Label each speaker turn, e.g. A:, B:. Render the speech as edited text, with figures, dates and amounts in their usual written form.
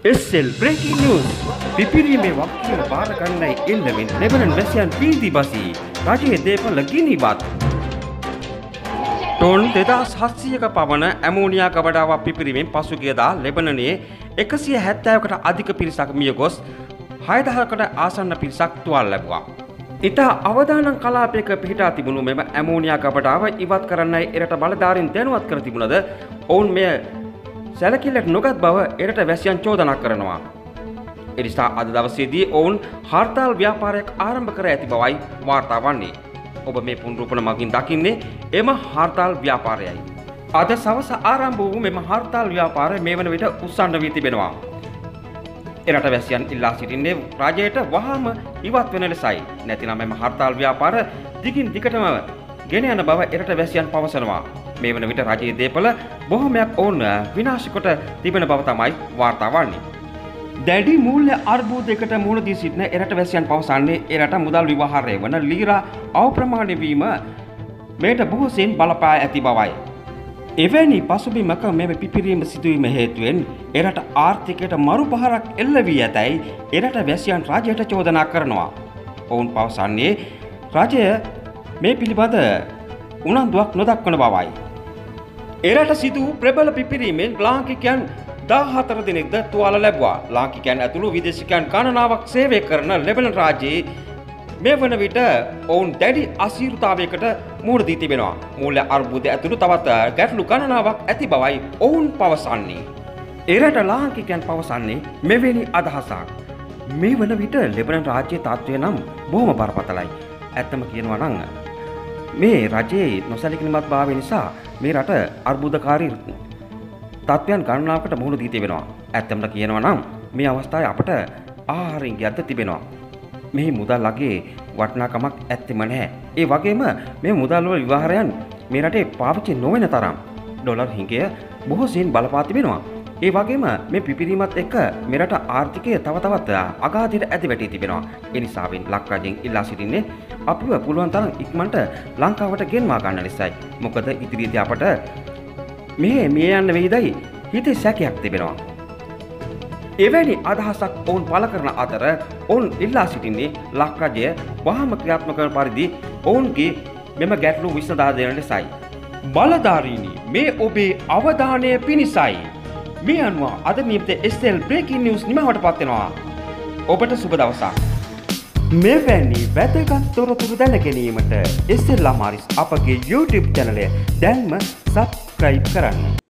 A: SL breaking news. පිපිරීමේ වක්කිය බාර ගන්නයි එල්ලමින් Lebanon වැසියන් පීති බසී. රජයේ දේපල ගිනිබත්. ටොන් 2700ක පමණ ඇමෝනියා ගබඩාවක් පිපිරීමෙන් පසුගියදා ලෙබනනයේ 170කට අධික පිරිසක් මිය ගොස් 6000කට ආසන්න පිරිසක් තුවාල ලැබුවා. ඉතා අවදානම් කලාපයක පිහිටා තිබුණු මෙම ඇමෝනියා ගබඩාව ඉවත් කරන්නයි එරට බලධාරීන් දැනුවත් කර තිබුණද ඔවුන් මෙය සැලකිල්ලට නොගත් බව එරට වැසියන් චෝදනා කරනවා. එනිසා අද දවසේදී ඔවුන් හර්තාල් ව්‍යාපාරයක් ආරම්භ කර ඇති බවයි වාර්තා වන්නේ. ඔබ මේ පුනරුපන මගින් දකින්නේ එම හර්තාල් ව්‍යාපාරයයි. අද සවස ආරම්භ වූ මෙම හර්තාල් ව්‍යාපාරය මේ වන විට උස්සන්න වී තිබෙනවා. එරට වැසියන් ඉල්ලා සිටින්නේ රජයට වහාම ඉවත් වෙන ලෙසයි. නැතිනම් මෙම හර්තාල් ව්‍යාපාර දිගින් දිගටම ගෙන යන බව එරට වැසියන් පවසනවා. මේ වන විට රජයේ දේපල බොහොමයක් ඔවුන් විනාශ කොට තිබෙන බව තමයි වාර්තා වන්නේ. දැඩි මූල්‍ය අර්බුදයකට මුහුණ දී සිටින එරට වැසියන් පවසන්නේ එරට මුදල් විවහාරය වන ලීරා අවප්‍රමාණය වීම මේට බොහෝසෙයින් බලපා ඇති බවයි. එවැනි පසුබිමක මෙම පිපිරීම සිදුවීම හේතුවෙන් එරට ආර්ථිකයට මරුපහරක් එල්ල වී ඇතැයි එරට වැසියන් රජයට චෝදනා කරනවා. ඔවුන් පවසන්නේ රජය මේ පිළිබඳ උනන්දුවක් නොදක්වන බවයි. එරට සිදු වූ ප්‍රබල පිපිරීමෙන් ලාංකිකයන් 14 දිනක්ද තුවාල ලැබුවා. ලාංකිකයන් ඇතුළු විදේශිකයන් ගණනාවක් සේවය කරන ලෙබනන් රාජ්‍යයේ මේ වන විට ඔවුන් දැඩි අසීරුතාවයකට මුහුණ දී තිබෙනවා. මූල්‍ය අර්බුදය ඇතුළු තවත් ගැටලු ගණනාවක් ඇති බවයි ඔවුන් පවසන්නේ. එරට ලාංකිකයන් පවසන්නේ මෙවැනි අදහසක්. මේ වන විට ලෙබනන් රාජ්‍යයේ තත්ත්වය නම් බොහොම බරපතලයි. ඇත්තම කියනවා නම් මේ රජයේ නොසැලකිලිමත් භාවය නිසා මේ රට අර්බුදකාරී තත්ත්වයන් ගණනාවකට මුහුණ දී තිබෙනවා. ඇත්තම කියනවා නම් මේ අවස්ථාවේ අපට ආහාරයෙන් ගැද්ද තිබෙනවා. මෙහි මුදල් අගේ වටිනාකමක් ඇත්තෙම නැහැ. ඒ වගේම මේ මුදල් වල විවහාරයන් මේ රටේ පාවිච්චි නොවන තරම් ඩොලර් හිඟය බොහෝ සෙයින් බලපා තිබෙනවා. ඒ වගේම මේ පිපිරීමත් එක්ක මේ රට ආර්ථිකය තව තවත් අගාධයට ඇද වැටී තිබෙනවා. ඒ නිසාවෙන් ලක් රජයෙන් ඉල්ලා සිටින්නේ අපිව පුළුවන් තරම් ඉක්මනට ලංකාවට ගෙන්වා ගන්න ලෙසයි. මොකද ඉදිරියේදී අපට මේ යන්න වෙයිදයි හිතේ සැකයක් තිබෙනවා. එවැනි අදහසක් ඔවුන් පළ කරන අතර ඔවුන් ඉල්ලා සිටින්නේ ලක් රජය වහාම ක්‍රියාත්මක කරන පරිදි ඔවුන්ගේ මෙම ගැටලු විසඳා දෙන ලෙසයි. බලධාරීනි මේ ඔබේ අවධානය පිණිසයි. මේ අනුව අද නියමිත SL breaking news නිමවට පත් වෙනවා. ඔබට සුබ දවසක්. මෙවැනි වැදගත් තොරතුරු දැන ගැනීමට SL අමාරිස් අපගේ YouTube channel එක දැන්ම subscribe කරන්න.